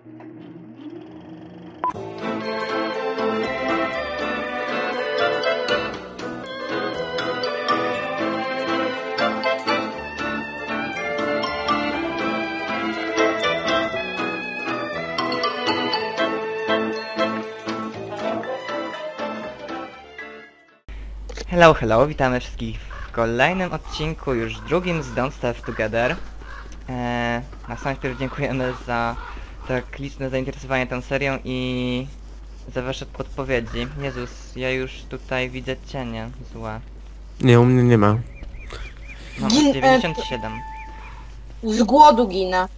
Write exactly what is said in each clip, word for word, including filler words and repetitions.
Hello, hello, witamy wszystkich w kolejnym odcinku, już drugim z Don't Starve Together. Eee, na sam wpierw dziękujemy za tak liczne zainteresowanie tą serią i za wasze podpowiedzi. Jezus, ja już tutaj widzę cienie złe. Nie, u mnie nie ma. Mam Gin- dziewięćdziesiąt siedem. Z głodu ginę.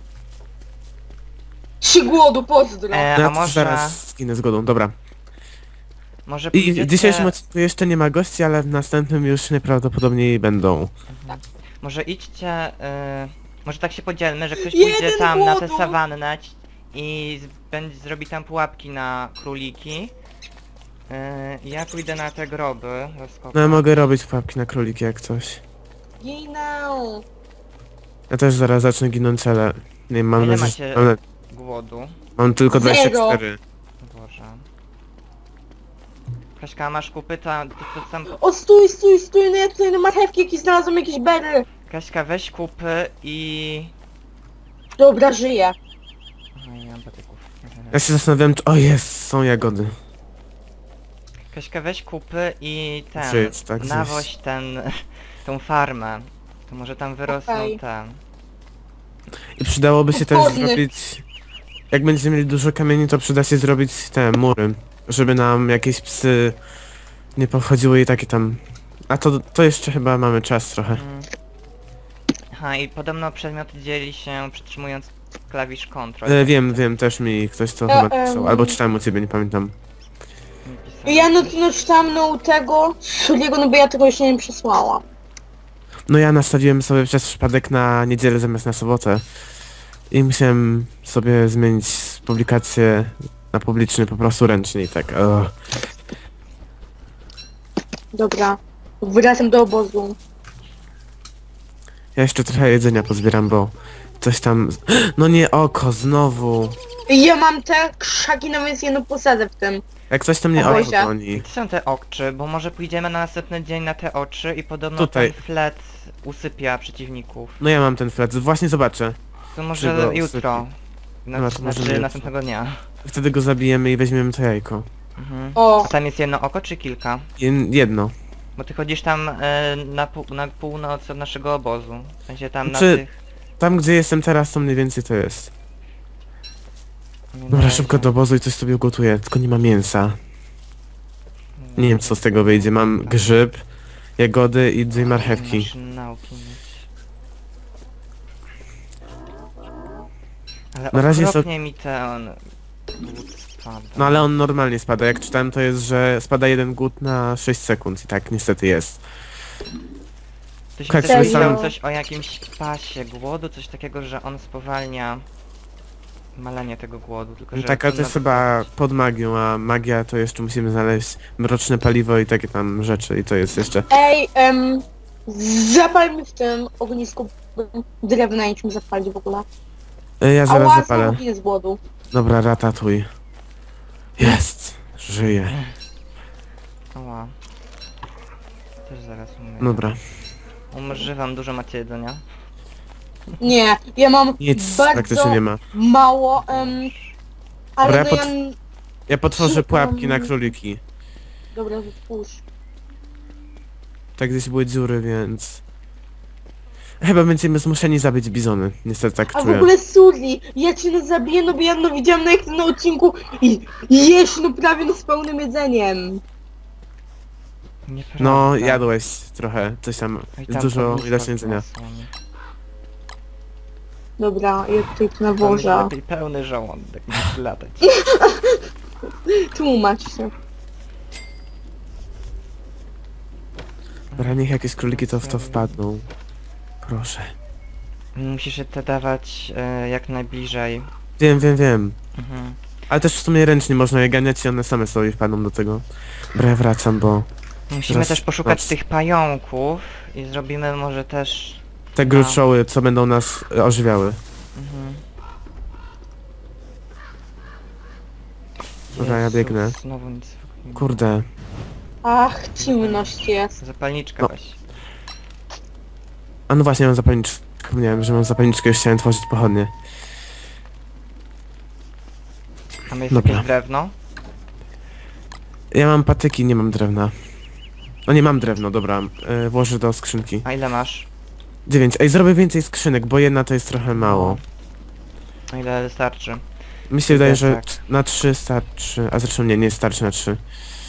Trzy głodu, pozdro. Eee, No a ja też może... zaraz zginę zgodą, dobra. Może I pójdziecie... w dzisiejszym odcinku jeszcze nie ma gości, ale w następnym już najprawdopodobniej będą. Mhm. Może idźcie... E, może tak się podzielmy, że ktoś Jeden pójdzie tam na tę głodu. sawannę i z, będzie, zrobi tam pułapki na króliki. E, ja pójdę na te groby. No ja mogę robić pułapki na króliki jak coś. Ginę. Ja też zaraz zacznę ginąć, ale... Nie wiem, mam Ile nadzieję, macie że... Mam, głodu? mam tylko Zero. dwadzieścia cztery. Boże. Kaśka, masz kupyta? To, to tam... O, stój, stój, stój, no ja tutaj na marchewki jakieś znalazłem, jakieś bery. Kaśka, weź kupy i... Dobra, żyję. Aha, nie mam patyków. Ja się zastanawiam, czy... O jest, są jagody. Kaśka, weź kupy i ten... Żyć, tak, nawoź zjeść. ten... tą farmę. To może tam wyrosną Okej. te... I przydałoby się też Pochodnie. zrobić... Jak będziemy mieli dużo kamieni, to przyda się zrobić te mury. Żeby nam jakieś psy nie powchodziły i takie tam... A to, to jeszcze chyba mamy czas trochę. Mm. Aha, i podobno przedmioty dzieli się przytrzymując klawisz Ctrl. E, wiem, wiem, też mi ktoś to Ja, chyba em, pisał. Albo czytałem u ciebie, nie pamiętam. Nie pisałem. Ja no, no czytam no tego, Szuliego, no bo ja tego jeszcze nie przesłałam. No ja nastawiłem sobie przez przypadek na niedzielę zamiast na sobotę. I musiałem sobie zmienić publikację na publiczny po prostu ręcznie i tak. O. Dobra, wracam do obozu. Ja jeszcze trochę jedzenia pozbieram, bo coś tam... No nie, oko, znowu. Ja mam te krzaki, no więc jedno posadzę w tym. Jak coś tam nie O oko Boże. goni. Gdzie są te oczy? Bo może pójdziemy na następny dzień na te oczy i podobno Tutaj. ten flet usypia przeciwników. No ja mam ten flet, właśnie zobaczę. To Czy może go jutro. No, Na, to może znaczy jutro. następnego dnia. Wtedy go zabijemy i weźmiemy to jajko. Mhm. O, A tam jest jedno oko czy kilka? Jed- Jedno. Bo ty chodzisz tam e, na, pół, na północ od naszego obozu. W sensie tam Znaczy- na tych... Tam gdzie jestem teraz, to mniej więcej to jest. Dobra, szybko do obozu i coś sobie ugotuję, tylko nie ma mięsa. Nie wiem co z tego wyjdzie, mam grzyb, jagody i dwie marchewki. Masz nauki mieć. Ale Na razie jest to- okropnie mi ten... głód spada. No ale on normalnie spada, jak czytałem to jest, że spada jeden głód na sześć sekund i tak niestety jest. To się Jak też sobie pisałem sam- coś o jakimś pasie głodu, coś takiego, że on spowalnia malenie tego głodu, tylko że... Tak, ale to jest chyba pod magią, a magia to jeszcze musimy znaleźć mroczne paliwo i takie tam rzeczy i to jest jeszcze... ej, em, zapal mi w tym ognisku drewna i czym zapalić w ogóle. E, Ja zaraz Ała, zapalę. znowu ginę z głodu. Dobra, ratatuj. Jest! Żyję. Ała. Też zaraz umrę. Dobra. Umrzywam, dużo macie jedzenia. Nie, ja mam Nic bardzo praktycznie nie ma. mało, em, ale Dobra, to ja ja... pot- Ja potworzę Trzy- pułapki na um, króliki. Dobra, wypuść. Tak gdzieś były dziury, więc... Chyba będziemy zmuszeni zabić bizony. Niestety tak A w czuję. ogóle Suli, ja cię no zabiję, no bo ja no widziałam na, jak ty na odcinku i jeść no prawie no z pełnym jedzeniem. Nieprawda. No, jadłeś trochę, coś tam. Oj, Jest tam dużo ognisko widocznie jedzenia. są. Dobra, ja tutaj tu Tam jest nawożę. lepiej pełny żołądek niż latać. Tłumacz się. Dobra, niech jakieś króliki to w to wpadną. Proszę. Musisz je te dawać e, jak najbliżej. Wiem, wiem, wiem. Mhm. Ale też w sumie ręcznie można je ganiać i one same sobie wpadną do tego. Dobra, ja wracam, bo Musimy Teraz też poszukać noc. tych pająków i zrobimy może też... te gruczoły, co będą nas e, ożywiały. Mhm. Dobra, ja Jezus, biegnę. Znowu nic. Kurde. Ach, ciemność jest. Zapalniczkę No. weź. A no właśnie, mam zapalniczkę. Zapomniałem, że mam zapalniczkę, już chciałem tworzyć pochodnie. Mamy jest Dobra. jakieś drewno? Ja mam patyki, nie mam drewna. No nie mam drewno, dobra. Yy, włożę do skrzynki. A ile masz? dziewięć. Ej, zrobię więcej skrzynek, bo jedna to jest trochę mało. A ile wystarczy? Mi się wydaje, że tak. t- na trzy starczy, a zresztą nie, nie starczy na trzy.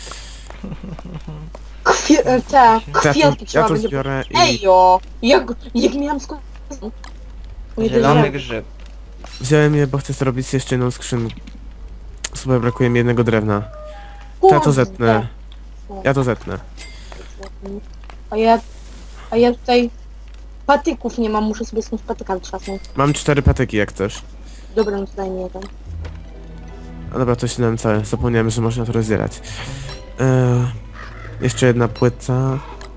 Kwie e, te Ja to, kwiatki ja trzeba to będzie... zbiorę i Ejo! Jak, jak miałam sko... Zielony grzyb. wziąłem je, bo chcę zrobić jeszcze jedną skrzynkę. Słuchaj, brakuje mi jednego drewna. To ja to zetnę. Ja to zetnę. A ja... A ja tutaj... Patyków nie mam, muszę sobie z kimś patykami trzasnąć. Mam cztery patyki jak też. Dobra, no to daj mi jeden. A dobra, to się dałem całe. Zapomniałem, że można to rozdzielać. Eee, jeszcze jedna płyta.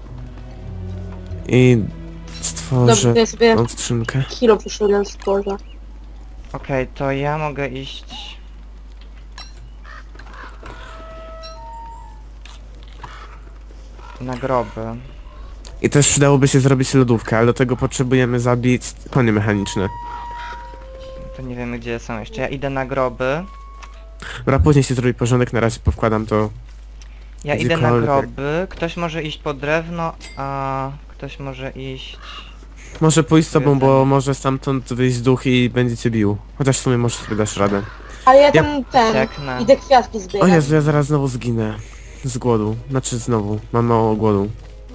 I Dobrze, stworzę to ja sobie tą skrzynkę. kilo przyszedłem stworzę. Okej, to ja mogę iść... Na groby. I też przydałoby się zrobić lodówkę, ale do tego potrzebujemy zabić konie mechaniczne. To nie wiemy gdzie są jeszcze. Ja idę na groby. Dobra, później się zrobi porządek, na razie powkładam to. Ja idę na Gdziekolwiek. groby. Ktoś może iść po drewno, a ktoś może iść... Może pójść z tobą, bo Jedzenie. może stamtąd wyjść duch i będzie cię bił. Chociaż w sumie może sobie dasz radę. Ale ja tam ten... Jak na... Idę kwiatki O zbierać. Jezu, ja zaraz znowu zginę. Z głodu. Znaczy znowu. Mam mało głodu.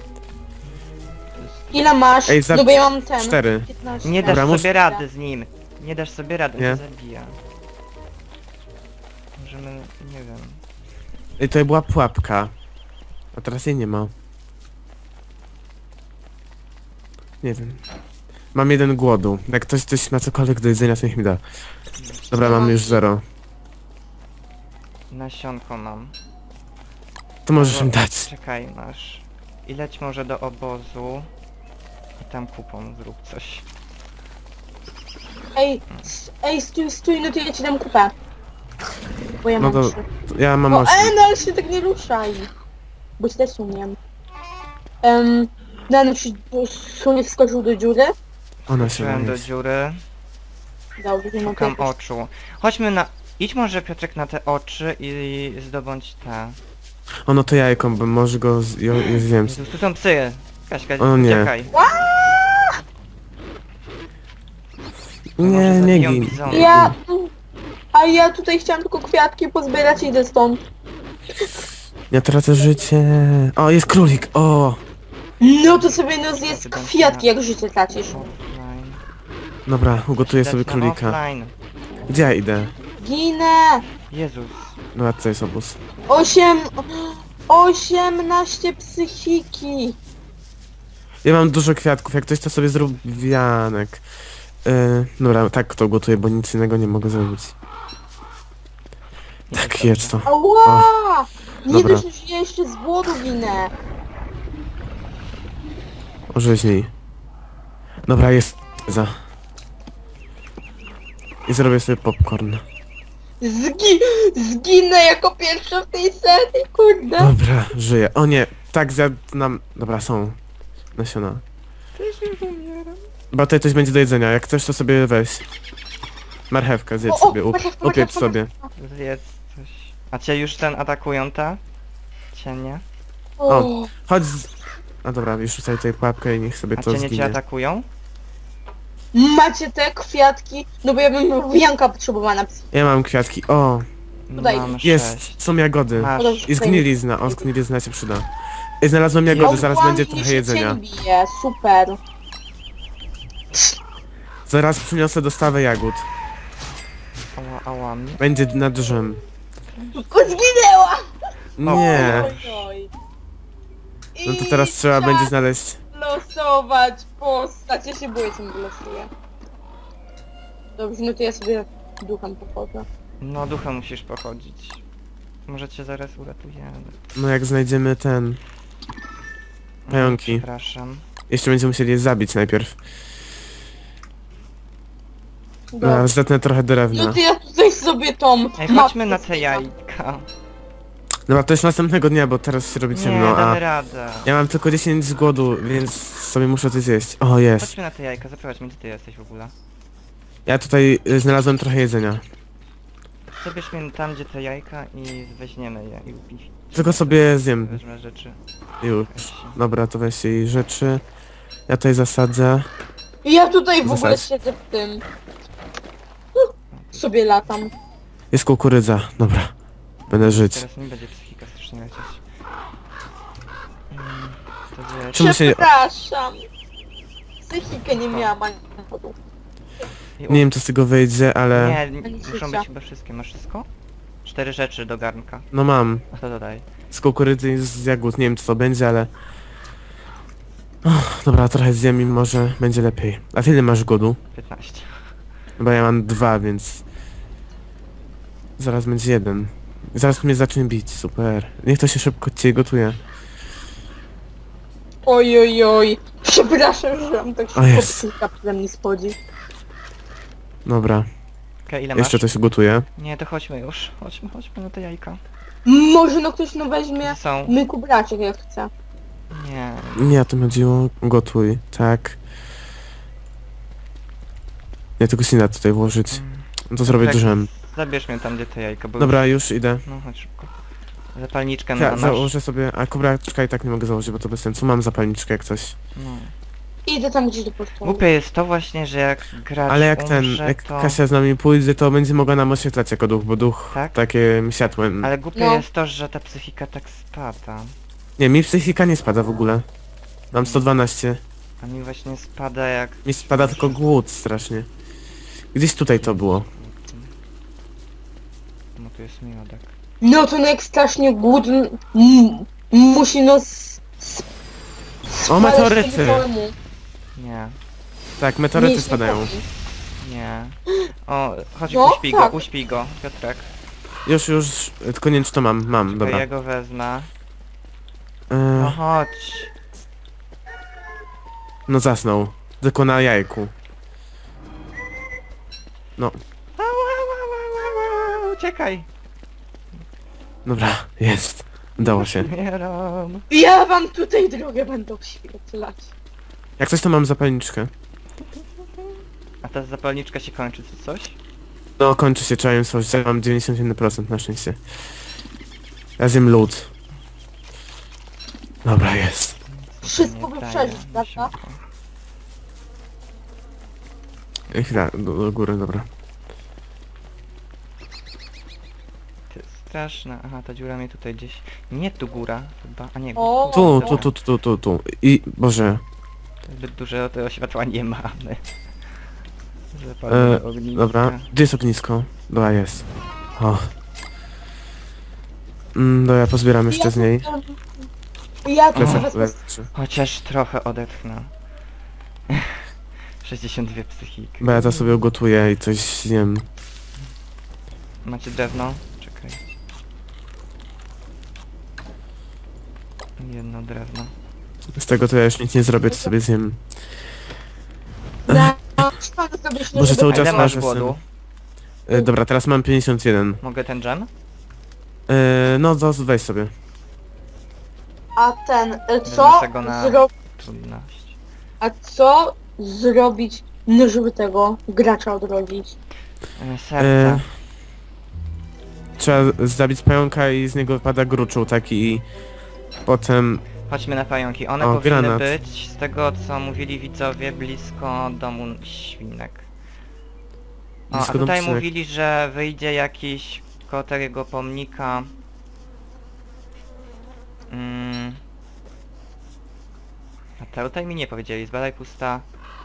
Ile masz? Ej, za- No bo ja mam ten... Cztery. piętnaście. Nie dasz Dobra, mus- sobie rady z nim. Nie dasz sobie rady, on Nie? cię zabija. Możemy... nie wiem... I to była pułapka. A teraz jej nie ma. Nie wiem. Mam jeden głodu. Jak ktoś coś ma cokolwiek do jedzenia, to niech mi da. Dobra, mam już zero. Nasionko mam. To możesz Albo- mi dać. Czekaj, masz. I leć może do obozu. I tam kupą zrób coś. Ej, s- ej, stój, stój, no to ja ci dam kupę. Bo ja No mam to trzy. ja mam O, osiem. ej, no ale się tak nie ruszaj. Bo ci też umiem. Um, no, czy Suniek wskoczył do dziury? Ona się Weszłem do jest. dziury. Dobrze, no to Szukam jakoś... oczu. Chodźmy na... Idź może Piotrek na te oczy i zdobądź te... O no to jajko, bo może go z... jo- je zjem. Jezus, tu są psy! Kaśka, O nie. uciekaj. Nie, nie zabiją gin. bizony. Ja... A ja tutaj chciałam tylko kwiatki pozbierać i idę stąd. Ja tracę życie. O, jest królik, o! No to sobie no zjedz kwiatki, jak życie tracisz. Offline. Dobra, ugotuję Dać sobie na królika. offline. Gdzie ja idę? Ginę! Jezus. No, to jest obóz. Osiem... Osiemnaście psychiki. Ja mam dużo kwiatków, jak ktoś to sobie zrób wianek. Yy, dobra, tak to gotuję, bo nic innego nie mogę zrobić. Tak, jedz to. Ała! Nie Dobra. dość, że ja jeszcze z głodu ginę. Orzeźnij. Dobra, jest za. I zrobię sobie popcorn. Zgi... Zginę jako pierwsza w tej serii, kurde. Dobra, żyję. O nie, tak zjadł nam... Dobra, są nasiona. Też już umieram. Bo tutaj coś będzie do jedzenia, jak chcesz to sobie weź. Marchewkę zjedz O, o, sobie, up, marchewka, upiecz marchewka, sobie. Zjedz coś. A cię już ten atakują, ta? Cienie? O, Chodź z... A dobra, już rzucaj tutaj pułapkę i niech sobie A to cienie cię zginie. atakują? macie te kwiatki? No bo ja bym Janka potrzebowała na psy. Ja mam kwiatki, o! Tutaj. Mam Jest, sześć. są jagody. Masz. I zgnilizna, o zgnilizna się przyda. I znalazłem jagody, zaraz Ała, będzie mnie trochę się jedzenia. cień bije, super. Zaraz przyniosę dostawę jagód. Ała, ała mnie. Będzie na drzem. O, zginęła! Nie. Oj, oj. No to teraz trzeba będzie znaleźć... losować postać. Ja się boję, co mi wylosuje. Dobrze, no to ja sobie duchem pochodzę. No duchem musisz pochodzić. Może cię zaraz uratujemy. No jak znajdziemy ten... Pająki. Przepraszam. Jeszcze będziemy musieli je zabić najpierw. Dobrze. No, zetnę trochę drewna. No to ja tutaj sobie tą Ej, mapkę chodźmy na te zbieram. jajka. jajka. Dobra, to już następnego dnia, bo teraz się robi Nie, ciemno, a damy radę. ja mam tylko dziesięć z głodu, więc sobie muszę coś zjeść. O, jest. Chodźmy na te jajka, zaprowadź mnie, gdzie ty jesteś w ogóle. Ja tutaj y, znalazłem trochę jedzenia. Zabierz mnie tam, gdzie te jajka i weźmiemy je i upi. Tylko sobie zjem. Wezmę rzeczy. Już. Dobra, to weź jej rzeczy. Ja tutaj zasadzę. I ja tutaj w ogóle Zasadź. siedzę w tym. Uh, sobie latam. Jest kukurydza. Dobra. Będę żyć. Teraz mi będzie psychika strasznie lecieć. Mm, to wiesz. Czemu się... Przepraszam. Psychikę nie miałam ani powodu. I Nie wiem co z tego wyjdzie, ale... Nie, Ani n- muszą życia. być chyba wszystkie. Masz wszystko? Cztery rzeczy do garnka. No mam. A to dodaj. Z kukurydzy i z jagód. Nie wiem co to będzie, ale... Och, dobra, trochę zjem i może będzie lepiej. A ty ile masz głodu? piętnaście. Bo ja mam dwa, więc... Zaraz będzie jeden. Zaraz mnie zacznie bić, super. Niech to się szybko cię gotuje. Oj, oj, oj. Przepraszam, że mam tak szybko jest. psychika przede mnie schodzi. Dobra, Okej, ile jeszcze masz? to się gotuje. Nie, to chodźmy już. Chodźmy, chodźmy na te jajka. Może no ktoś no weźmie Gdzie są? myku braciek jak chce. Nie. Nie, o tym chodziło. Gotuj, tak. Nie, tylko się nie da tutaj włożyć. Mm. No to zrobię Tak, drzem. Zabierz mnie tam, gdzie te jajka były. Dobra, już idę. No chodź szybko. Zapalniczkę na Ja nasz... założę sobie... A kubraczka i tak nie mogę założyć, bo to bez sensu. Mam zapalniczkę jak coś. No. Idę tam gdzieś do postołu. Głupie jest to właśnie, że jak gracz Ale jak ten, umrze, jak to... Kasia z nami pójdzie, to będzie mogła nam oświetlać jako duch, bo duch Tak? takim światłem. Ale głupie No. jest to, że ta psychika tak spada. Nie, mi psychika nie spada w ogóle. Mam sto dwanaście. A mi właśnie spada jak... Mi spada tylko głód strasznie. Gdzieś tutaj to było. No tu jest miodek. No to no jak strasznie głódny... m- Musi no... s- s- O, spalać meteoryty! sobie całemu. Nie, Tak, meteoryty Mięśnie spadają. kości. nie. O, chodź, No, uśpij tak. go, uśpij go, Piotrek. Już, już, tylko nie wiem czy to mam. Mam, Czekaj, dobra. ja go wezmę. No E, chodź. no zasnął. Tylko na jajku. No, Au, au, au, au, au, au, uciekaj. dobra, jest. Udało się. Umieram. Ja wam tutaj drogę będę oświetlać. Jak coś to mam zapalniczkę. A ta zapalniczka się kończy, czy coś? No, kończy się, trzeba ją stworzyć. Ja mam dziewięćdziesiąt jeden procent na szczęście. Ja zjem lód. Dobra, jest. Wszystko Nie by daje przeżyć, mi się prawda? to. E, Chwila, do, do góry, dobra. To jest straszne. Aha, ta dziura mnie tutaj gdzieś... Nie tu góra, chyba. A nie, O, Tu, dobra. tu, tu, tu, tu, tu. I, Boże. Zbyt dużo tego światła nie mamy. Zapalimy E, ogniska. Dobra, gdzie jest ognisko? Dobra, jest. O. Mm, dobra, pozbieram jeszcze z niej. Ja tu O. sobie Lecę, wezmę... lecę. Chociaż trochę odetchnę. sześćdziesiąt dwie psychiki. Bo ja to sobie ugotuję i coś zjem. Macie drewno? Czekaj. Jedno drewno. Z tego to ja już nic nie zrobię, to sobie zjem. Ja szkoda sobie śniegu. Boże, cały A czas ile masz marzę głodu? E, dobra, teraz mam pięćdziesiąt jeden. Mogę ten dżem? E, no, to weź sobie. A ten, e, Wezmę co tego na- zro... Trudność. A co zrobić, no żeby tego gracza odrodzić? E, Serce. E, trzeba zabić pająka i z niego wypada gruczoł taki i potem... Chodźmy na pająki. One O, powinny granat. być, z tego co mówili widzowie, blisko domu świnek. O, a Blisko domu tutaj świnek. mówili, że wyjdzie jakiś koło tego pomnika. Mm. A te tutaj mi nie powiedzieli, zbadaj pusta.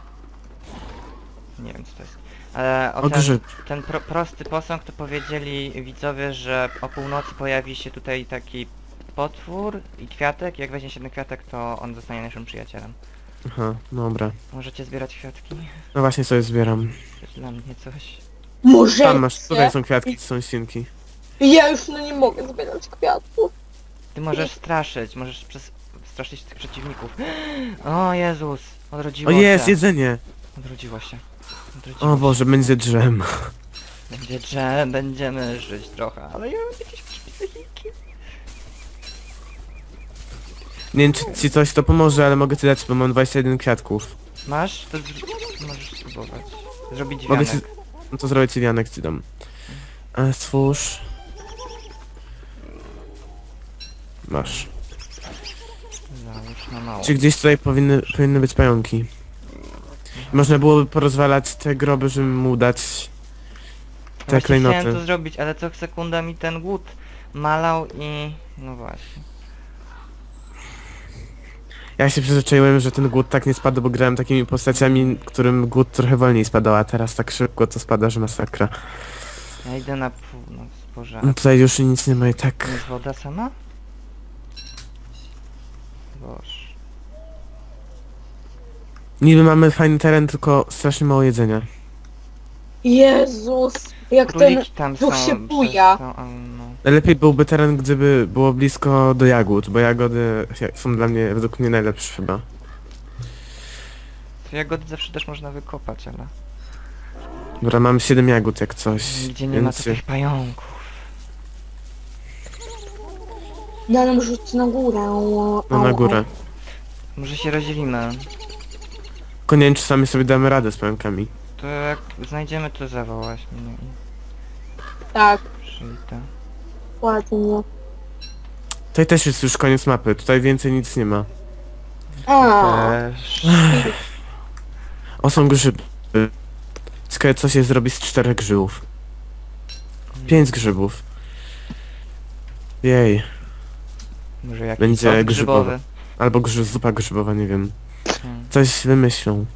Nie wiem co to jest. Ale o O, ten, grzyb. ten pro, prosty posąg to powiedzieli widzowie, że o północy pojawi się tutaj taki potwór i kwiatek. Jak weźmie się ten kwiatek, to on zostanie naszym przyjacielem. Aha, dobra. Możecie zbierać kwiatki? No właśnie sobie zbieram. To jest dla mnie coś. Może Tam masz, tutaj są kwiatki, to są świnki. Ja już no nie mogę zbierać kwiatów. Ty możesz straszyć, możesz przez... straszyć tych przeciwników. O Jezus! Odrodziło O, jest, się. jedzenie! Odrodziło się. Odrodziło O się. Boże, będzie drzem. Będzie drze, będziemy żyć trochę, ale ja mam jakieś Nie wiem, czy ci coś to pomoże, ale mogę ci dać, bo mam dwadzieścia jeden kwiatków. Masz? To z... możesz spróbować. Zrobić Mogę wianek. ci... No to zrobię ci wianek, ci dam. A stwórz... Masz. Załóż na mało. Czy gdzieś tutaj powinny, powinny być pająki? Można byłoby porozwalać te groby, żeby mu dać te Właśnie chciałem klejnoty. to zrobić, ale co sekunda mi ten głód malał i... no właśnie. Ja się przyzwyczaiłem, że ten głód tak nie spada, bo grałem takimi postaciami, którym głód trochę wolniej spadał, a teraz tak szybko to spada, że masakra. Ja idę na północ, Boże. No tutaj już nic nie ma i tak. To jest woda sama? Boże. Niby mamy fajny teren, tylko strasznie mało jedzenia. Jezus, jak ten Króliki tam duch są. się przez buja. to, a no. Lepiej byłby teren, gdyby było blisko do jagód, bo jagody są dla mnie, według mnie najlepsze chyba. To jagody zawsze też można wykopać, ale... Dobra, mam siedem jagód jak coś. Nigdzie nie ma więc takich pająków. No, no rzuć na górę. No na górę. Może się rozdzielimy. Tylko nie wiem, czy sami sobie damy radę z pająkami. To jak znajdziemy, to zawołać mnie i Tak, przyjdę. ładnie. Tutaj też jest już koniec mapy, tutaj więcej nic nie ma. A, Też... O, są grzyby. Ciekawe, co się zrobi z czterech grzybów. Pięć grzybów. Jej. Może jakiś Będzie sos grzybowy. grzybowy. Albo grzyb, zupa grzybowa, nie wiem. Hmm. Coś wymyślą.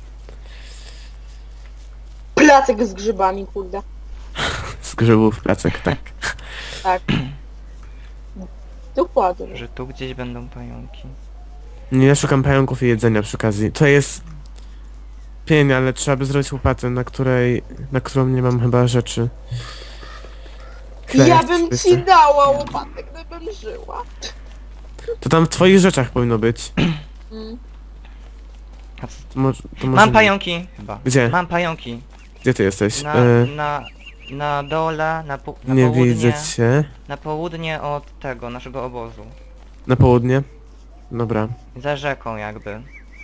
placek z grzybami, kurde. Z grzybów placek, tak. Tak. Dokładnie. Że tu gdzieś będą pająki. Nie, ja szukam pająków i jedzenia przy okazji. To jest... pień, ale trzeba by zrobić łopatę, na której... na którą nie mam chyba rzeczy. Chwilę, Ja jak bym coś ci jeszcze- dała łopatek, gdybym żyła. To tam w twoich rzeczach powinno być. Mm. A co- To może, to może Mam nie. pająki! Chyba. Gdzie? Mam pająki. Gdzie ty jesteś? Na, E, na, na dole, na, po, na nie południe. widzę cię. Na południe od tego, naszego obozu. Na południe? Dobra. Za rzeką jakby.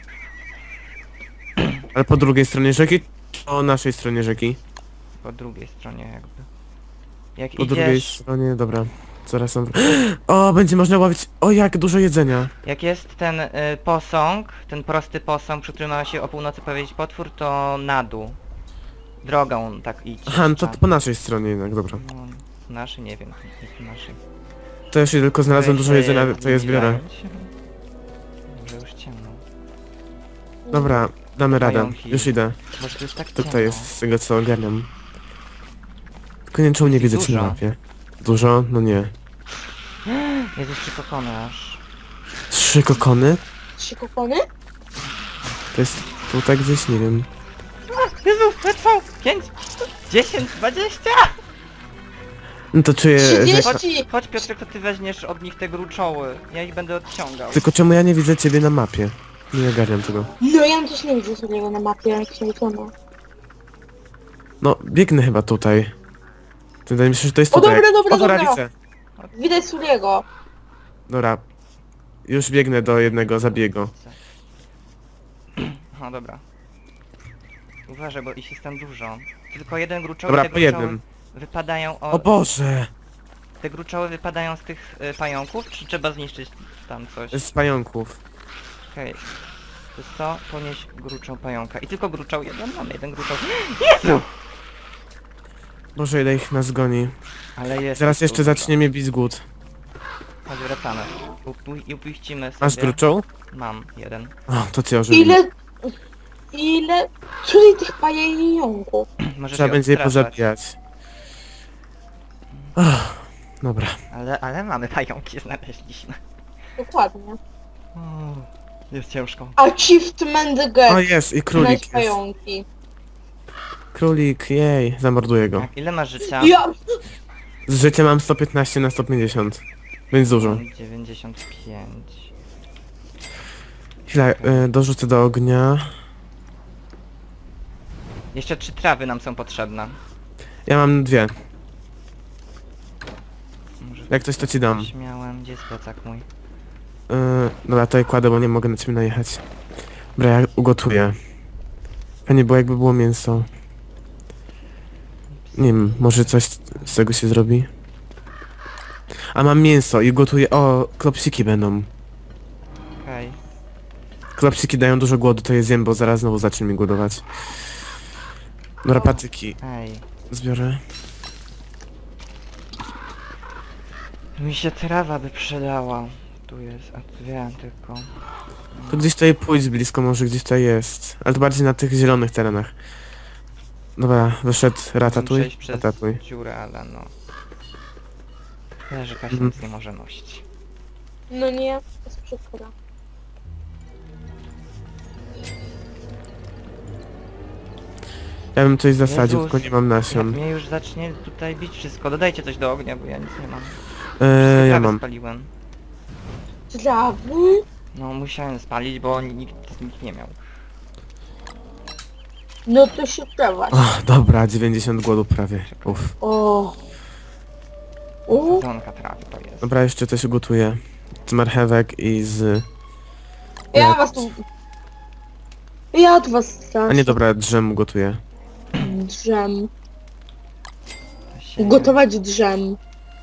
Ale po drugiej stronie rzeki? Czy po naszej stronie rzeki? Po drugiej stronie jakby. Jak Po drugiej idziesz, stronie, dobra. Zaraz sam... O, będzie można łowić... O, jak dużo jedzenia. jak jest ten y, posąg, ten prosty posąg, przy którym ma się o północy powiedzieć potwór, to na dół. Drogą tak idź. Aha, no to trzeba. po naszej stronie jednak, dobra. No, naszy nie wiem, nie po naszej. To jeśli tylko znalazłem dużo Weź, jedzenia, y, to je zbiorę. zbliżając się. Może już ciemno. Dobra, damy radę. Pająki. Już idę. Może to jest tak To ciemno. tutaj jest, z tego co ogarniam. Tylko nie wiem, czemu nie widzę cię na Dużo. mapie. Dużo? No nie. Jest jeszcze kokony aż. Trzy kokony? Trzy kokony? To jest tutaj gdzieś, nie wiem. Jezu, lecą! pięć, dziesięć, dwadzieścia! No to czuję, że... trzydzieści! Chodź Piotrek, to ty weźmiesz od nich te gruczoły. Ja ich będę odciągał. Tylko czemu ja nie widzę ciebie na mapie? Nie ogarniam tego. No ja też nie widzę sobie na mapie, jak się wyciąga. No, biegnę chyba tutaj. Wydaje mi się, że to jest O, tutaj. dobra, dobra, o, dobra, dobra. widzę. Widać Suliego. Dobra. Już biegnę do jednego zabiegu. O, dobra. Uważaj, bo ich jest tam dużo. Tylko jeden gruczoły, Dobra, te po gruczoły jednym. wypadają o... O Boże! Te gruczoły wypadają z tych y, pająków, czy trzeba zniszczyć tam coś? Z pająków. Okej. To jest to, ponieść gruczą pająka. I tylko gruczoł jeden, mamy jeden gruczoł. Jezu! Boże, ile ich nas goni. Ale jest... Zaraz tu jeszcze dużo. zacznie mnie bić głód. Chodź, wracamy. Upu- I upuścimy sobie... Masz gruczą? Mam jeden. O, to cię ożywi. Ile... Ile... Czyli tych pająków. Możesz Trzeba je będzie je odstraszać. pozabijać. Oh, dobra. Ale, ale mamy pająki, znaleźliśmy. Dokładnie. O, jest ciężko. Achievement O, get. jest, i Znaleźć królik jest. pająki. Królik, jej, zamorduję go. Tak, ile masz życia? Ja... Z życia mam sto piętnaście na sto pięćdziesiąt. Więc dużo. dziewięćdziesiąt pięć. Chwila, y, dorzucę do ognia. Jeszcze trzy trawy nam są potrzebne. Ja mam dwie. Może Jak coś to ci dam. coś miałem, gdzie jest plecak mój? Yy, dobra, tutaj kładę, bo nie mogę na ciebie najechać. Dobra, ja ugotuję. Fajnie było, jakby było mięso. Nie wiem, może coś z tego się zrobi? A mam mięso i gotuję... O, klopsiki będą. Okej. Klopsiki dają dużo głodu, to je zjem, bo zaraz znowu zacznie mi głodować. Dobra, patyki Ej. zbiorę. Mi się trawa by przydała. Tu jest, a tu wiem tylko. To gdzieś tutaj pójdź blisko, może gdzieś tutaj jest. Ale to bardziej na tych zielonych terenach. Dobra, wyszedł Muszę ratatuj. przejść przez Ratatuj. dziurę, ale no. Tyle, że Kasia Mhm. nic nie może nosić. No nie, to jest przykro. Ja bym coś zasadził, Jezus, tylko nie mam Jak nasion. mnie już zacznie tutaj bić wszystko, dodajcie coś do ognia, bo ja nic nie mam. Eee, ja Trawę mam. spaliłem. Trawy? No musiałem spalić, bo nikt, nikt nie miał. No to się trawa. O, dobra, dziewięćdziesiąt głodu prawie. Uff. O. U. Sezonka trawy to jest. Dobra, jeszcze coś ugotuję. Z marchewek i z... Ja was tu... Ja tu was A strasznie nie, dobra, drzem ugotuję. drzem. To się- Gotować drzem.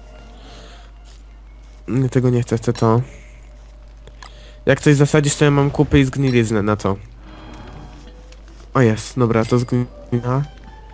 Nie, tego nie chcę, chcę to. Jak coś zasadzisz, to ja mam kupy i zgniliznę na to. O jest, dobra, to zgnila.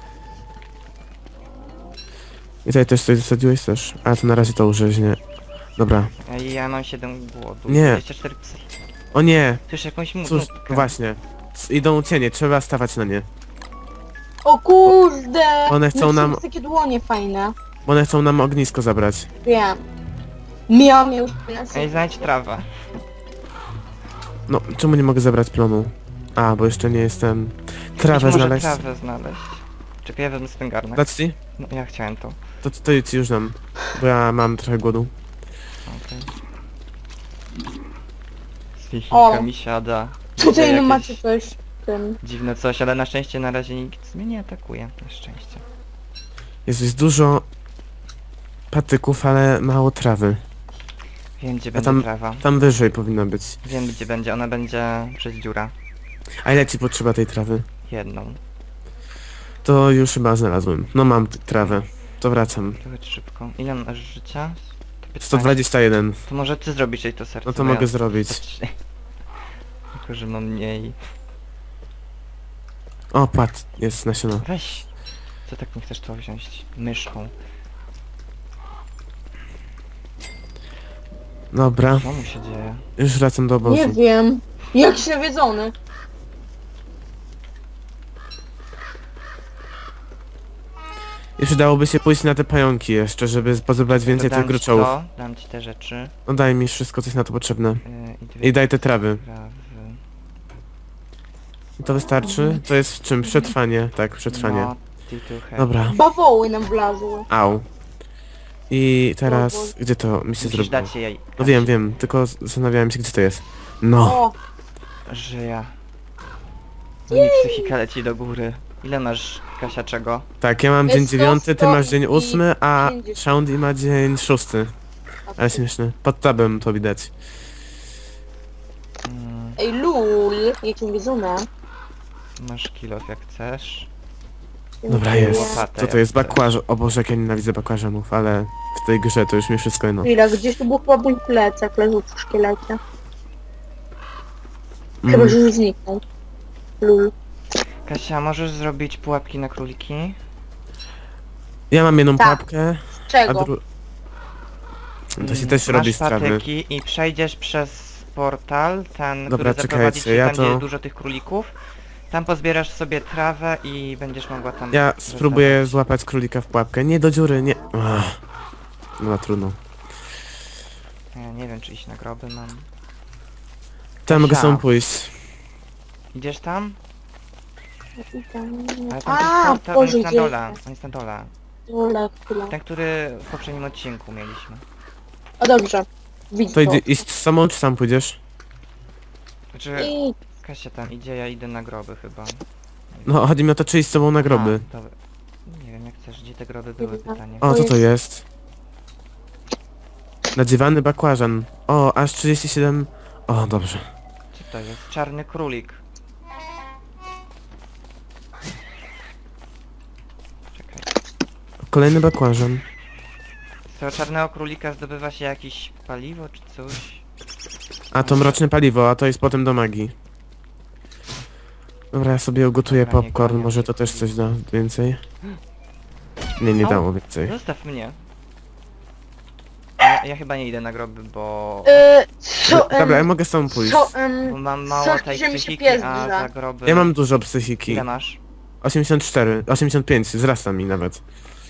I tutaj też coś zasadziłeś też? Ale to na razie to urzeźnie. Dobra. Ej, ja mam siedem głodu. Nie. dwadzieścia cztery psy. O nie! Słyszę jakąś mu- Cóż, nutkę. właśnie. S- Idą cienie, trzeba stawać na nie. O kurde! One chcą No, nam- są takie dłonie fajne. Bo one chcą nam ognisko zabrać. Wiem. Miałam już Ej, znajdź trawę. No, czemu nie mogę zabrać plonu? A, bo jeszcze nie jestem... Idź Trawę może znaleźć. trawę znaleźć. Czekaj, ja wezmę ten garnek. Dać ci? No, ja chciałem to. To, to ci już dam. Bo ja mam trochę głodu. Okej. Z O. wichika mi siada. Tutaj Widzę no jakieś macie coś w tym. dziwne coś, ale na szczęście na razie nikt mnie nie atakuje. Na szczęście. Jest, jest dużo patyków, ale mało trawy. Wiem, gdzie A będzie tam- trawa. Tam wyżej powinna być. Wiem, gdzie będzie. Ona będzie przez dziura. A ile ci potrzeba tej trawy? Jedną. To już chyba znalazłem. No mam t- trawę. To wracam. Trochę szybko. Ile masz życia? To pytanie. sto dwadzieścia jeden. To może ty zrobisz jej to serce. No to bo mogę ja zrobić. Tylko, że mam mniej. O, patrz, jest nasiona. Weź. Co tak nie chcesz to wziąć? Myszką. Dobra, Co mu się dzieje? już wracam do obozu. Nie wiem. Jakiś nawiedzony. I przydałoby się pójść na te pająki jeszcze, żeby pozebrać więcej To dam tych ci gruczołów. to, dam ci te rzeczy. No daj mi wszystko, coś na to potrzebne. Yy, i, dwie I daj te trawy. trawy. I to wystarczy? To jest w czym? Przetrwanie. Tak, przetrwanie. No, ty tu he- Dobra. Bawoły nam wlazły. Au. I teraz... Gdzie to mi się Musisz zrobiło? dać jej. No wiem, wiem, tylko zastanawiałem się, gdzie to jest. No. O, Że ja. Mój psychika leci do góry. Ile masz, Kasia, czego? Tak, ja mam dzień Jest to dziewiąty, ty masz dzień sto i ósmy, a pięćdziesiąt. Shaundy ma dzień szósty. Ale śmieszne. Pod tabem to widać. Mm, ej lul, jakim wiedzonem. masz kilof jak chcesz. Dobra, Dziękuję. jest. Łopatę Co to jest? jak chcesz. Bakłażan. O Boże, jak ja nienawidzę bakłażanów, ale w tej grze to już mi wszystko jedno. Chwila, gdzieś tu był chyba mój plecak, leżał przy szkielecie. Chyba, Mm. że już zniknął. Lul. Kasia, możesz zrobić pułapki na króliki? Ja mam jedną Tak. pułapkę, a Czego? dru... To się Mm, też masz robi z trawy. patyki i przejdziesz przez portal, ten, Dobra, który zaprowadzi czekajcie, cię ja tam, gdzie to- jest dużo tych królików. Tam pozbierasz sobie trawę i będziesz mogła tam... Ja zostawić. spróbuję złapać królika w pułapkę. Nie do dziury, nie... Ach. No trudno. Ja nie wiem, czy iść na groby mam. Tam mogę Kasia. sam pójść. Idziesz tam? Ale tam A, jest portal, on Boże, jest na gdzie dole, jest? on jest na dole. Dole, chwila. Ten, który w poprzednim odcinku mieliśmy. O dobrze. Widzę To to. idzie, iść z samą, czy sam pójdziesz? Znaczy, I Kasia tam idzie, ja idę na groby chyba. No, chodzi mi o to, czy iść z sobą na groby. A, dobra. Nie wiem, jak chcesz, gdzie te groby były, Dobra. pytanie. O, co to jest? Nadziewany bakłażan. O, aż trzydzieści siedem... O, dobrze. Co to jest? Czarny królik. Czekaj. Kolejny bakłażan. Z tego czarnego królika zdobywa się jakieś paliwo czy coś? A to mroczne paliwo, a to jest potem do magii. Dobra, ja sobie ugotuję Dobra, nie popcorn, koniec. może to też coś da więcej. Nie, nie O. dało więcej. Zostaw mnie. Ja, ja chyba nie idę na groby, bo... E, co, em, Dobra, ja mogę z tobą pójść. co, em, Bo mam mało coś, tej że mi się psychiki, pies a drze. za groby... Ja mam dużo psychiki. Ile masz? osiemdziesiąt cztery, osiemdziesiąt pięć, wzrasta mi nawet.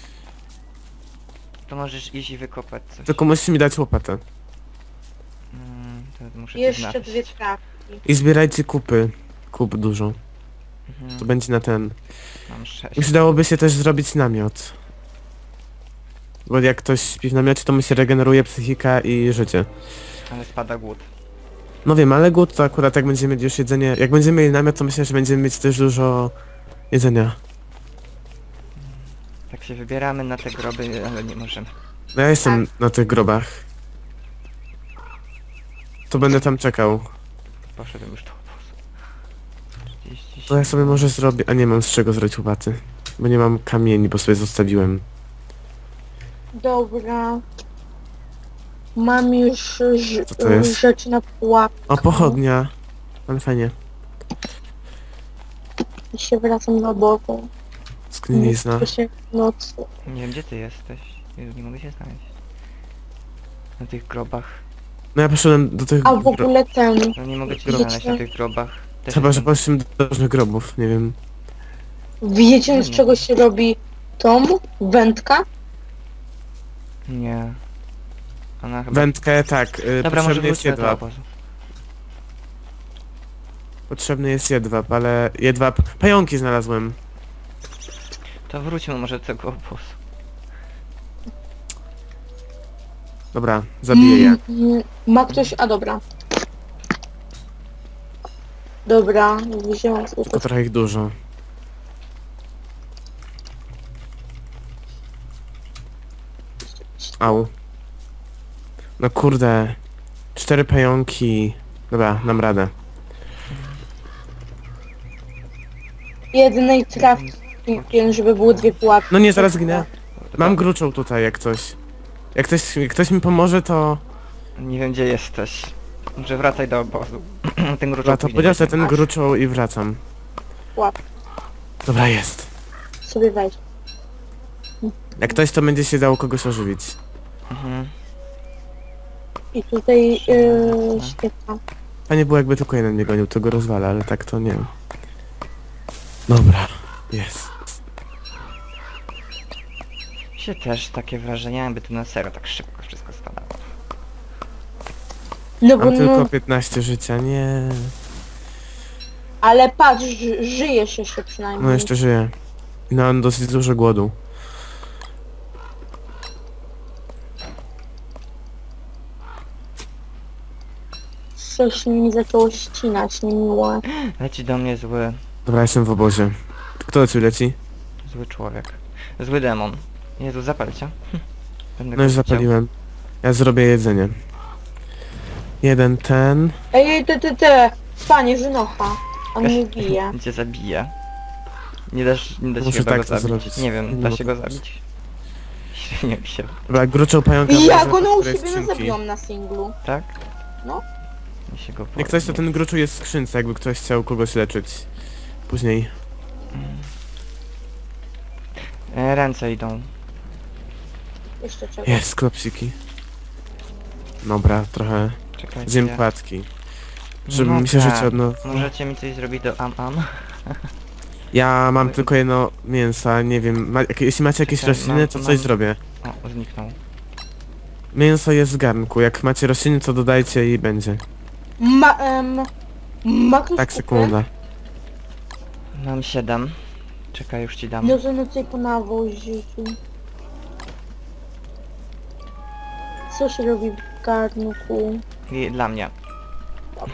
To możesz iść i wykopać coś. Tylko musisz mi dać łopatę. Mm, to muszę Jeszcze Jeszcze dwie trawki. I zbierajcie kupy. Kup dużo. Mhm, To będzie na ten. mam sześć. I przydałoby się też zrobić namiot. Bo jak ktoś śpi w namiocie, to mu się regeneruje psychika i życie. Ale spada głód. No wiem, ale głód to akurat jak będziemy mieli już jedzenie... Jak będziemy mieli namiot, to myślę, że będziemy mieć też dużo jedzenia. Tak się wybieramy na te groby, ale nie możemy. No ja jestem na tych grobach. To będę tam czekał. Poszedłem już do obozu. trzydzieści To ja sobie może zrobię... A nie mam z czego zrobić łopaty. Bo nie mam kamieni, bo sobie zostawiłem. Dobra. Mam już ż- Co to jest? rzeczy na pułapkę. O, pochodnia. Ale fajnie. I się wracam do obozu. Sknilizna. Nie się w nocy. Nie wiem gdzie ty jesteś. Jezu, nie mogę się znaleźć. Na tych grobach. No ja poszedłem do tych... A w gro- ogóle ten. No nie mogę cię Wiecie- znaleźć na tych grobach. Też Chyba, że jestem- poszedłem do różnych grobów, nie wiem. Wiecie z czego się robi tom? Wędka? Nie. Ona chyba... Wędkę, tak. Y, Dobra, może potrzebny jest wróćmy do jedwab. obozu. Potrzebny jest jedwab, ale... Jedwab... Pająki znalazłem. To wróćmy może do tego obozu. Dobra, zabiję je. Mm, Ma ktoś... A dobra. Dobra, wziąłem Tylko trochę ich dużo. Au. No kurde. Cztery pająki. Dobra, dam radę. jednej trawki, żeby były dwie pułapki. No nie, zaraz ginę. Mam gruczoł tutaj, jak coś. Jak ktoś, jak ktoś mi pomoże, to... Nie wiem gdzie jesteś. Może wracaj do obozu. Ten gruczoł Dobra, to później podniosę weźmiemy. ten gruczoł i wracam. Łap. Dobra, jest. Sobie weź. Jak ktoś, to będzie się dało kogoś ożywić. Mhm. I tutaj yy, świetna. Fajnie było, jakby tylko jeden mnie gonił, to go rozwala, ale tak to nie. Dobra, jest. Się też takie wrażenie, jakby tu na serio tak szybko wszystko spadało. No bo Mam no, tylko piętnaście życia, nie. ale patrz, ży, żyjesz jeszcze przynajmniej. No jeszcze żyję. I mam dosyć dużo głodu. Coś mi zaczęło ścinać, niemiłe. Leci do mnie zły, Dobra, jestem w obozie. Kto leci leci? zły człowiek. Zły demon. Jezu, zapal cię. Będę No już go chciał. zapaliłem. Ja zrobię jedzenie. Jeden ten. Ej, ej, te, te, te! Panie Żynocha, on mnie bije. Cię zabije. Nie dasz, nie da się Muszę chyba tak go to zabić. zrobić. Nie wiem, Nie da mogę się go tak. zabić? Śmiej się. Dobra, gruczoł pająka. I ja wezmę go do no u której siebie skrzynki. zabiłam na singlu. Tak? No. Mi się go Jak ktoś, to porwie. ten gruczoł jest w skrzynce, jakby ktoś chciał kogoś leczyć. Później. E, ręce idą. Jeszcze czego. Jest, klopsiki. Dobra, trochę Czekajcie. zjem płatki. Żeby No mi się tak. życie odno... Możecie mi coś zrobić do am-am? Ja mam tylko jedno mięso, nie wiem, ma, jak, jeśli macie jakieś Czekaj, rośliny, mam- to mam- coś zrobię. O, zniknął. Mięso jest w garnku, jak macie rośliny, to dodajcie i będzie. Ma, em, ma ktoś Tak, kupę? sekunda. Mam siedem. Czekaj, już ci dam. No to nocy po nawozie. Co się robi w garnku? I dla mnie. Dobrze.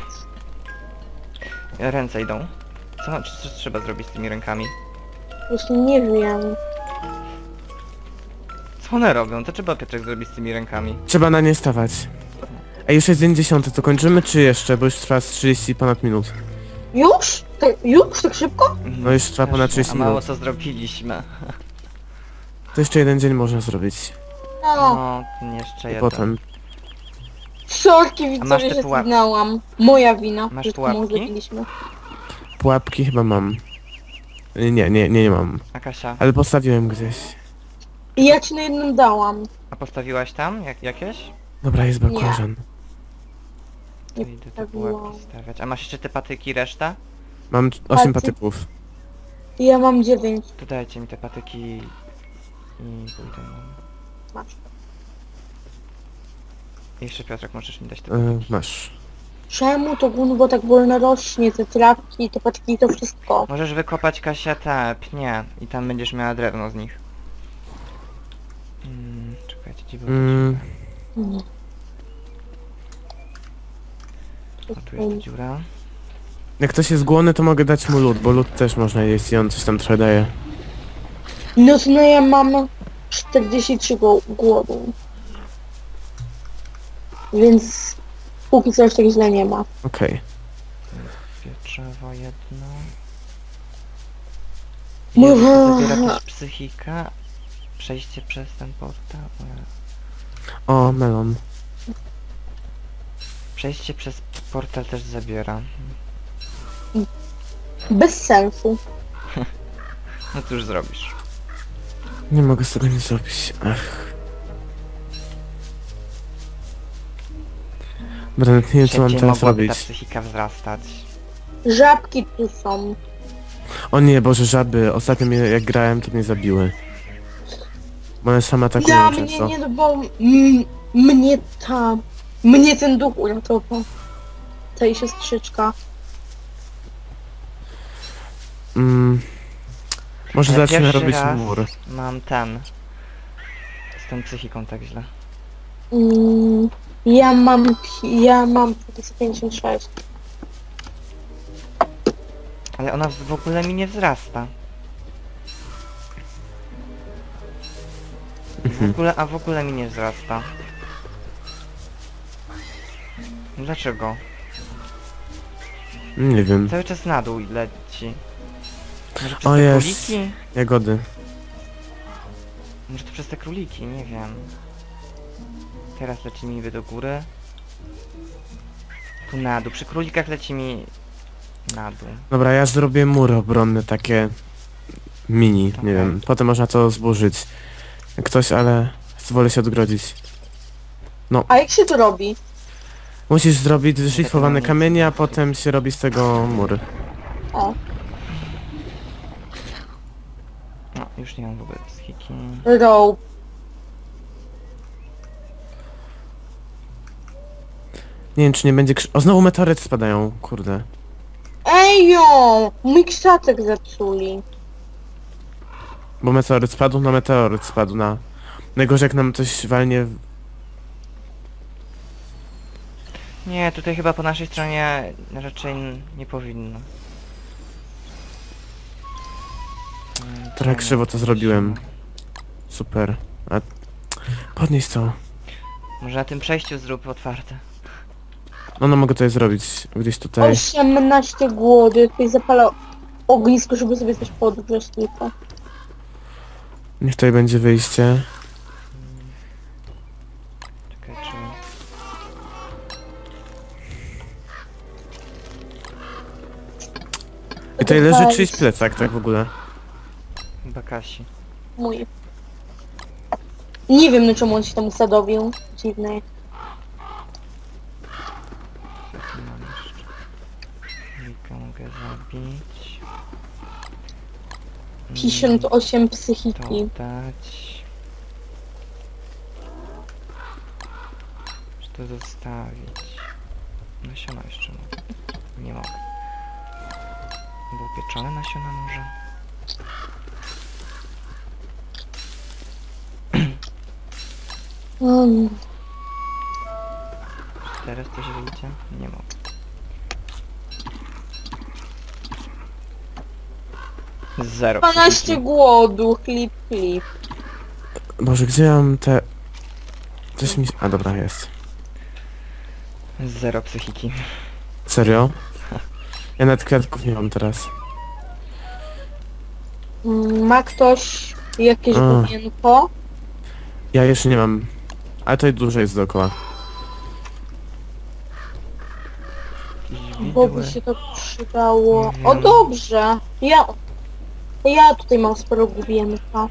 Ręce idą. Co, co, co trzeba zrobić z tymi rękami? Właśnie nie wiem. Co one robią? To trzeba Piotrek zrobić z tymi rękami. Trzeba na nie stawać. Ej, już jest dzień dziesiąty, to kończymy czy jeszcze? Bo już trwa z trzydzieści ponad minut. Już? Tak, już? Tak szybko? No już trwa ponad Strasznie, trzydzieści A mało minut. co zrobiliśmy. To jeszcze jeden dzień można zrobić. No. No, jeszcze I jeden. potem. Sorki A masz widzowie, te że pułap- zginęłam. Moja wina. Masz że pułapki? komuś zabiliśmy. Pułapki chyba mam. Nie, nie, nie, nie mam. A Kasia? Ale postawiłem gdzieś. I ja ci na jednym dałam. A postawiłaś tam jak, jakieś? Dobra, jest Nie. bakłażan. To Nie idę te postawiłam. pułapki stawiać. A masz jeszcze te patyki reszta? Mam osiem Paty. patyków. I ja mam dziewięć. To dajcie mi te patyki i pójdę. Masz. I jeszcze Piotrek możesz mi dać te E, patyki. masz. Czemu to gunwo tak wolno rośnie? Te trawki, te paczki, to wszystko. Możesz wykopać Kasia te pnie i tam będziesz miała drewno z nich. Mm, czekajcie, gdzie był Mm, Nie. O, tu jest ta dziura. jak ktoś jest głodny, to mogę dać mu lód, bo lód też można jeść i on coś tam trochę daje. No to no ja mam czterdzieści trzy go głodu. Więc póki co już tak źle nie ma. Okej. Pietrzewo jedno. Mówię. Jezu, to zabiera też psychika. Przejście przez ten portal. ale- O, melon. Przejście przez portal też zabiera. Bez sensu. No cóż zrobisz. Nie mogę z tego nic zrobić. Ach. Dobra, nawet nie wiem co mam Szybciej teraz mogłaby ta robić. psychika wzrastać. Żabki tu są. O nie, Boże, żaby. Ostatnio mnie, jak grałem, to mnie zabiły. Bo one same atakują Ja mnie często. nie, no bo mm, mnie ta... Mnie ten duch uratował. Ta i siostrzyczka. Mm. Może Ale zacznę pierwszy robić raz mur. Mam ten. Z tą psychiką tak źle. Mm, ja mam... Ja mam pięćdziesiąt sześć. Ale ona w ogóle mi nie wzrasta. W Mhm. ogóle, a w ogóle mi nie wzrasta. Dlaczego? Nie wiem. Cały czas na dół leci. Może przez O te jest. króliki? Jagody. Może to przez te króliki, nie wiem. Teraz leci mi niby do góry. Tu na dół. Przy królikach leci mi na dół. Dobra, ja zrobię mury obronne takie mini, Okej. nie wiem. Potem można to zburzyć. Jak ktoś, ale wolę się odgrodzić. A jak się to robi? Musisz zrobić szlifowane nic. kamienie, a potem się robi z tego mury. O, No, już nie mam w ogóle psychiki. rope. Nie wiem, czy nie będzie krz... O, znowu meteoryty spadają, kurde. Ejo! Mój krzaczek zepsuli. Bo meteoryt spadł na meteoryt spadł na... Najgorzej jak nam coś walnie... w- Nie, tutaj chyba po naszej stronie raczej n- nie powinno. Mm, Trochę nie, krzywo to zrobiłem. Super. A... Podnieś to. Może na tym przejściu zrób otwarte. No, no mogę tutaj zrobić. Gdzieś tutaj. osiemnaście głody. Tutaj zapala ognisko, żeby sobie coś podgrzeć tylko. Niech tutaj będzie wyjście. Czekaj, czy... I tutaj leży Weź. czyjś plecak, tak w ogóle. Chyba Kasi. Mój. Nie wiem, na czemu on się tam usadowił. Dziwne. Co tu mam jeszcze? Wilka mogę zabić. Mm, pięćdziesiąt osiem To psychiki. dać. Czy to zostawić? Nasiona jeszcze mogę. Nie mogę. Było pieczone nasiona może? Mm. Teraz coś wyjdzie? Nie mogę. Zero. dwanaście psychiki. głodu. Klip, klip. Boże, gdzie ja mam te... Coś mi... A dobra, jest. Zero psychiki. Serio? Ja nawet kwiatków nie mam teraz. Mm, Ma ktoś jakieś A. główienko? Ja jeszcze nie mam. Ale to dużo jest dookoła. Bo by Widły. się to przydało. Nie O wiem. dobrze. Ja... Ja tutaj mam sporo główienka.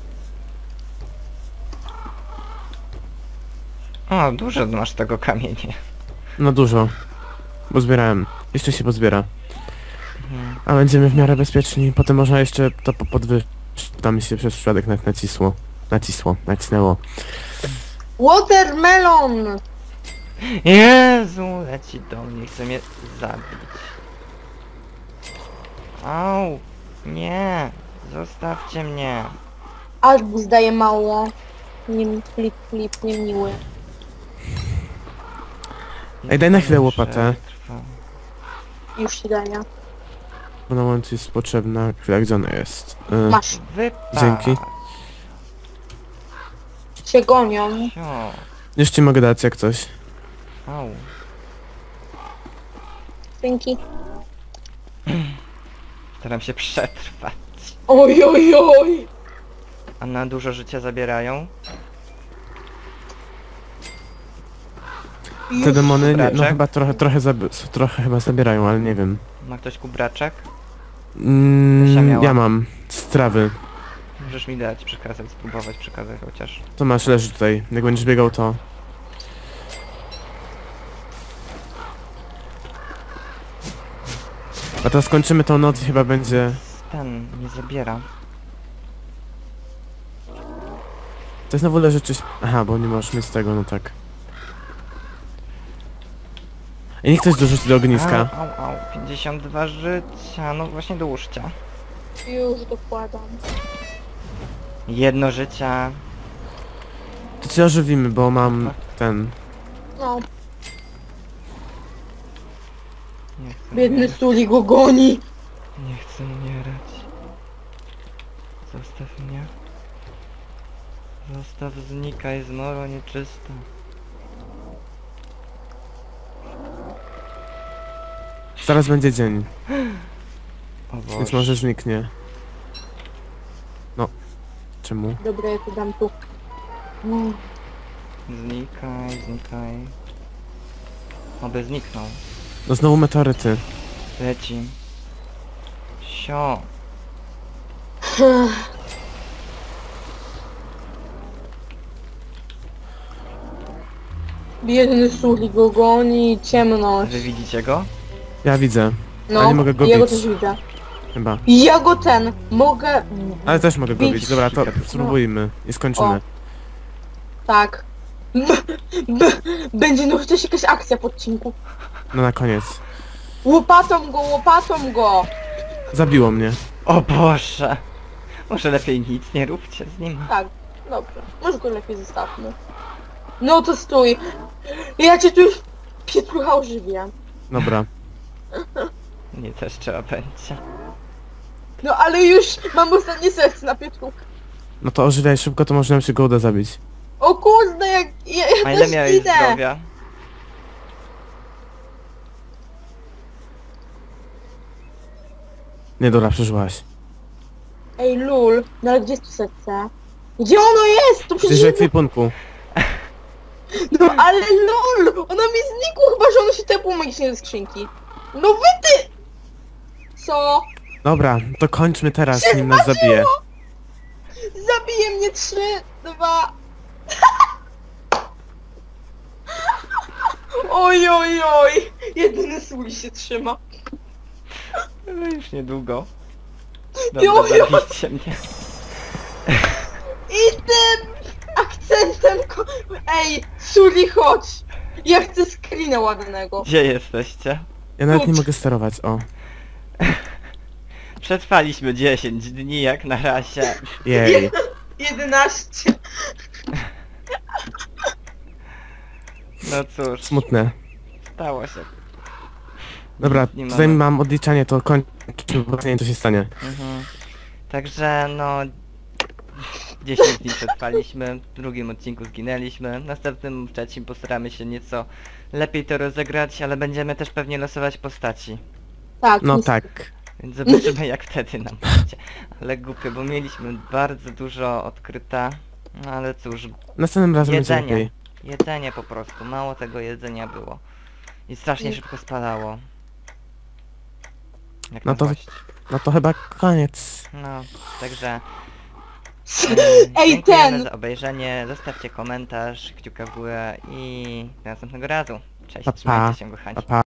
O, dużo masz tego kamienia. No dużo. Bo zbierałem. Jeszcze się pozbiera. Mhm. A będziemy w miarę bezpieczni. Potem można jeszcze to po- podwyższyć. Tam mi się przez przypadek nawet nacisło. Nacisło. Nacisnęło. Watermelon! Jezu, leci do mnie, chce mnie zabić. Au, nie, zostawcie mnie. Albus daje mało. Nie, flip, flip, niemiły. Ej, daj na chwilę łopatę. Przetrwam. Już ci daję. Bo na moment jest potrzebna. Chwila, gdzie ona jest? Y, Masz. Wypadź. Dzięki. Cię gonią. Sio. Już ci mogę dać jak coś. Au. Dzięki. Staram się przetrwać. Oj, oj, oj! A na dużo życia zabierają? Te demony, nie, no Braczek? chyba trochę, trochę, zabi trochę chyba zabierają, ale nie wiem. Ma ktoś kubraczek? Mm, Kasia miała. ja mam. Z trawy. Możesz mi dać, przekazać, spróbować przekazać chociaż. To masz, leży tutaj. Jak będziesz biegał, to... A teraz skończymy tą noc i chyba będzie... Ten nie zabiera. To znowu leży czyś... Aha, bo nie możesz mieć tego, no tak. I niech ktoś dorzuci do ogniska. Au, au, au. pięćdziesiąt dwa życia. No właśnie dołóżcie. Już dokładam. Jedno życia. To cię ożywimy, bo mam ten... No, Nie chcę biedny umierać. Suli go goni. Nie chcę umierać. Zostaw mnie. Zostaw, znikaj, zmoro nieczysta. Zaraz będzie dzień, O Boże. więc może zniknie. No. Czemu? Dobra, ja to dam tu. No. Znikaj, znikaj. Oby zniknął. No znowu meteoryty. Leci. Sio. Biedny Suli go goni, ciemność. Wy widzicie go? Ja widzę, No, ale nie mogę go ja go bić. też widzę. chyba. Ja go ten, mogę... Ale też mogę go Bić. bić. Dobra, to spróbujmy i skończymy. Tak. B będzie no chociaż jakaś akcja po odcinku. No na koniec. Łopatą go, łopatą go! Zabiło mnie. O Boże. Może lepiej nic nie róbcie z nim. Tak, dobrze. Może go lepiej zostawmy. No to stój. Ja cię tu już Pietrucha ożywię. Dobra. Nie też trzeba będzie. No ale już mam ostatnie serce na Pietrucha. No to ożywiaj szybko, to może nam się go uda zabić. O kurde, jak ja, ja A ile też miałeś idę. zdrowia? Nie, dobra, przeżyłaś. Ej lul, no ale gdzie jest tu serce? Gdzie ono jest? To Gdzieś przecież... w ekwipunku. No ale lol! Ono mi znikło, chyba że ono się tepło magicznie ze skrzynki. No wy ty! Co? Dobra, to kończmy teraz, nim nas zabije. Zabije mnie trzy, dwa... Oj, oj, oj! Jedyny Suli się trzyma. No już niedługo. Jo, Dobra, jo. zabijcie mnie. I tym akcentem ko... Ej, Suli, chodź! Ja chcę screena ładnego. Gdzie jesteście? Ja nawet nie mogę sterować, o. Przetrwaliśmy dziesięć dni jak na razie. Jej. jedenaście. No cóż, Smutne. stało się. Dobra, Nie tutaj mamy. mam odliczanie, to kończmy, bo nie wiem co się stanie. Mhm. Także no... dziesięć dni przetrwaliśmy, w drugim odcinku zginęliśmy, w następnym, w trzecim postaramy się nieco lepiej to rozegrać, ale będziemy też pewnie losować postaci. Tak, No niestety. tak. Więc zobaczymy jak wtedy nam będzie. Ale głupio, bo mieliśmy bardzo dużo odkryta, no ale cóż, Następnym razem będzie jedzenie. lepiej. Jedzenie po prostu, mało tego jedzenia było. I strasznie Nie. szybko spadało. Jak No na to- złość. No to chyba koniec. No, także... Ej, dziękujemy ten! za obejrzenie, zostawcie komentarz, kciuka w górę i do następnego razu. Cześć, Pa, pa. trzymajcie się kochani. Pa, pa.